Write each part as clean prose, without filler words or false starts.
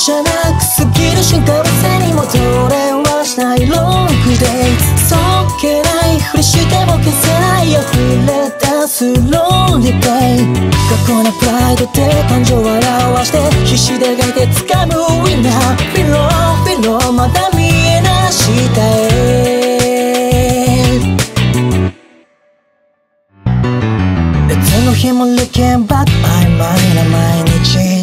赦なく過ぎる瞬間を背に戻れはしないWrong day。そっけないふりしても消せない溢れ出すLonely day。過去なプライドで感情を表して必死で描いて掴むWinner。Belowまだ見えな下へ。いつの日も looking back 曖昧な毎日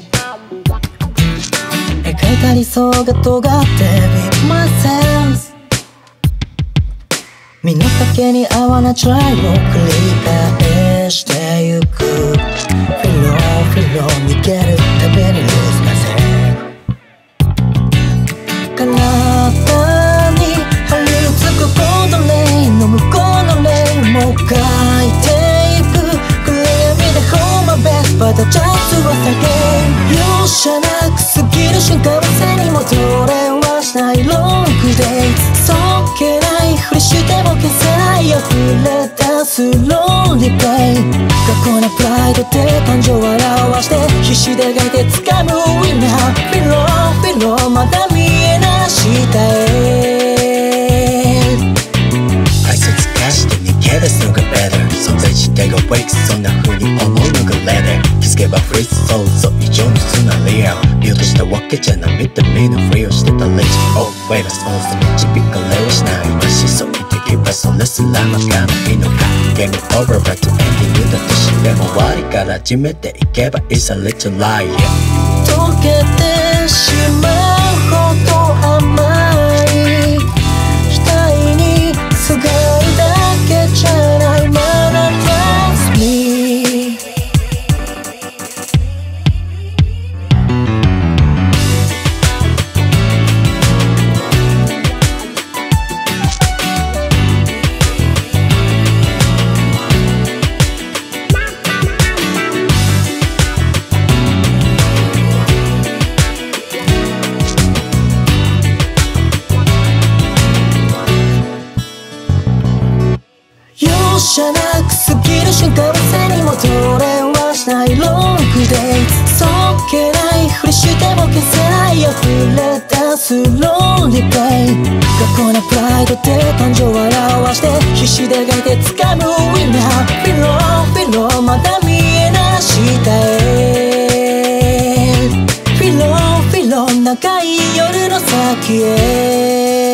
描いた理想が尖って with my sense。 身の丈に合わない try を繰り返してゆく Feel 逃げるたびに lose myself。 体に張り付くボードレインの向こうのレインも描いていく暗闇で hold my best but I just was again。 容赦なく過ぎる瞬間を背に戻れはしないWrong day。そっけないふりしても消せない溢れ出すLonely day。過去なプライドで感情を表して必死で描いて掴むWinner。 Belowまだ見えな下へ。 愛想つかして逃げ出すのが better。 存在自体が wake そんな風に思うのが letter。 気づけばフリーズ想像以上に素なリアル。見落としたわけじゃない見た目のふりをしてたレジ Oh wait はそもそも導かれはしない今しそう言ってけばそれすらまかないのか。 Game over but to ending だとしても終わりから始めていけばいざ Little Lie。 溶けてしまうほど甘い額にすがるだけじゃないまだ Trust me。 容赦なく過ぎる瞬間を背に戻れはしないWrong day。そっけないふりしても消せない溢れ出すLonely day。過去なプライドで感情を表して必死で描いて掴むWinner。 Belowまだ見えな下へ。Below 長い夜の先へ。